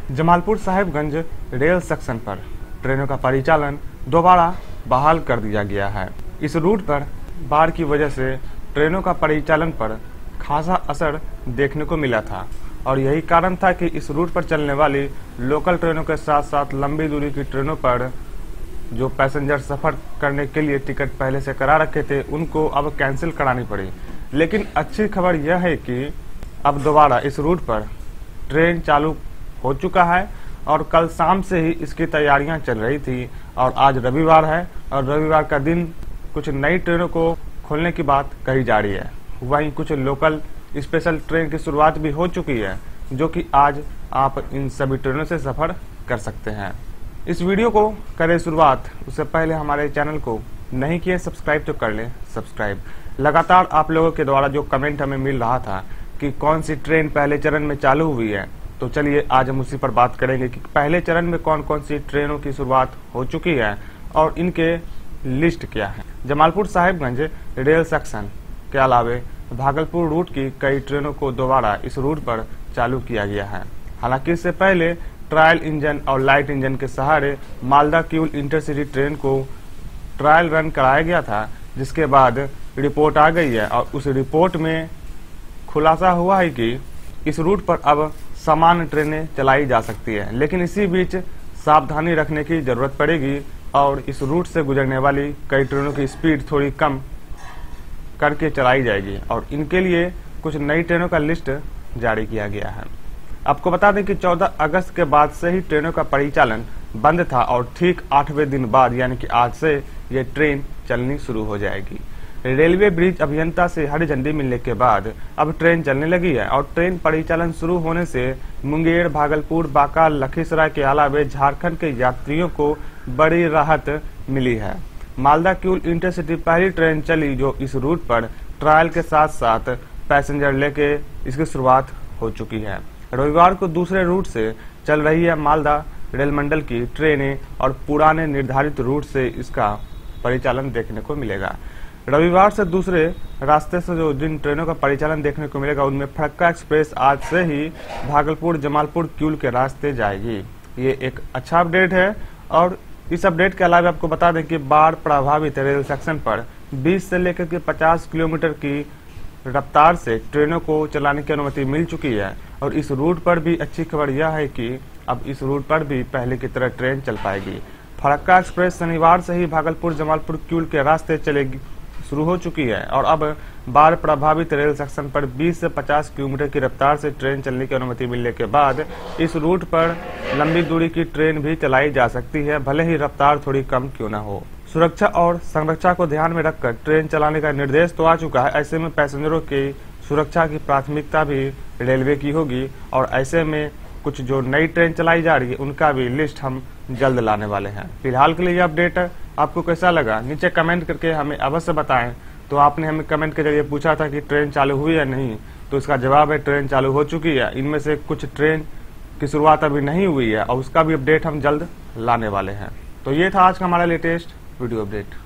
Jamalpur Sahibganj rail section पर ट्रेनों का परिचालन दोबारा बहाल कर दिया गया है। इस रूट पर बाढ़ की वजह से ट्रेनों का परिचालन पर खासा असर देखने को मिला था और यही कारण था कि इस रूट पर चलने वाली लोकल ट्रेनों के साथ साथ लंबी दूरी की ट्रेनों पर जो पैसेंजर सफ़र करने के लिए टिकट पहले से करा रखे थे उनको अब कैंसिल करानी पड़ी। लेकिन अच्छी खबर यह है कि अब दोबारा इस रूट पर ट्रेन चालू हो चुका है और कल शाम से ही इसकी तैयारियां चल रही थी और आज रविवार है और रविवार का दिन कुछ नई ट्रेनों को खोलने की बात कही जा रही है। वहीं कुछ लोकल स्पेशल ट्रेन की शुरुआत भी हो चुकी है जो कि आज आप इन सभी ट्रेनों से सफ़र कर सकते हैं। इस वीडियो को करें शुरुआत, उससे पहले हमारे चैनल को नहीं किए सब्सक्राइब तो कर लें सब्सक्राइब। लगातार आप लोगों के द्वारा जो कमेंट हमें मिल रहा था कि कौन सी ट्रेन पहले चरण में चालू हुई है, तो चलिए आज हम उसी पर बात करेंगे कि पहले चरण में कौन कौन सी ट्रेनों की शुरुआत हो चुकी है और इनके लिस्ट क्या है। जमालपुर साहिबगंज रेल सेक्शन के अलावे भागलपुर रूट की कई ट्रेनों को दोबारा इस रूट पर चालू किया गया है। हालांकि इससे पहले ट्रायल इंजन और लाइट इंजन के सहारे मालदा किउल इंटरसिटी ट्रेन को ट्रायल रन कराया गया था, जिसके बाद रिपोर्ट आ गई है और उस रिपोर्ट में खुलासा हुआ है कि इस रूट पर अब सामान्य ट्रेनें चलाई जा सकती है, लेकिन इसी बीच सावधानी रखने की जरूरत पड़ेगी और इस रूट से गुजरने वाली कई ट्रेनों की स्पीड थोड़ी कम करके चलाई जाएगी और इनके लिए कुछ नई ट्रेनों का लिस्ट जारी किया गया है। आपको बता दें कि 14 अगस्त के बाद से ही ट्रेनों का परिचालन बंद था और ठीक 8वें दिन बाद यानी कि आज से ये ट्रेन चलनी शुरू हो जाएगी। रेलवे ब्रिज अभियंता से हरी झंडी मिलने के बाद अब ट्रेन चलने लगी है और ट्रेन परिचालन शुरू होने से मुंगेर, भागलपुर, बांका, लखीसराय के अलावे झारखंड के यात्रियों को बड़ी राहत मिली है। मालदा किउल इंटरसिटी पहली ट्रेन चली जो इस रूट पर ट्रायल के साथ साथ पैसेंजर लेके इसकी शुरुआत हो चुकी है। रविवार को दूसरे रूट से चल रही है मालदा रेल मंडल की ट्रेनें और पुराने निर्धारित रूट से इसका परिचालन देखने को मिलेगा। रविवार से दूसरे रास्ते से जो जिन ट्रेनों का परिचालन देखने को मिलेगा उनमें फरक्का एक्सप्रेस आज से ही भागलपुर जमालपुर किउल के रास्ते जाएगी। ये एक अच्छा अपडेट है और इस अपडेट के अलावा आपको बता दें कि बाढ़ प्रभावित रेल सेक्शन पर 20 से लेकर के 50 किलोमीटर की रफ्तार से ट्रेनों को चलाने की अनुमति मिल चुकी है और इस रूट पर भी अच्छी खबर यह है कि अब इस रूट पर भी पहले की तरह ट्रेन चल पाएगी। फरक्का एक्सप्रेस शनिवार से ही भागलपुर जमालपुर किउल के रास्ते चलेगी शुरू हो चुकी है और अब बाढ़ प्रभावित रेल सेक्शन पर 20 से 50 किलोमीटर की रफ्तार से ट्रेन चलने की अनुमति मिलने के बाद इस रूट पर लंबी दूरी की ट्रेन भी चलाई जा सकती है, भले ही रफ्तार थोड़ी कम क्यों न हो। सुरक्षा और संरक्षा को ध्यान में रखकर ट्रेन चलाने का निर्देश तो आ चुका है, ऐसे में पैसेंजरों की सुरक्षा की प्राथमिकता भी रेलवे की होगी और ऐसे में कुछ जो नई ट्रेन चलाई जा रही है उनका भी लिस्ट हम जल्द लाने वाले हैं। फिलहाल के लिए ये अपडेट आपको कैसा लगा नीचे कमेंट करके हमें अवश्य बताएं। तो आपने हमें कमेंट के जरिए पूछा था कि ट्रेन चालू हुई या नहीं, तो इसका जवाब है ट्रेन चालू हो चुकी है। इनमें से कुछ ट्रेन की शुरुआत अभी नहीं हुई है और उसका भी अपडेट हम जल्द लाने वाले हैं। तो ये था आज का हमारा लेटेस्ट वीडियो अपडेट।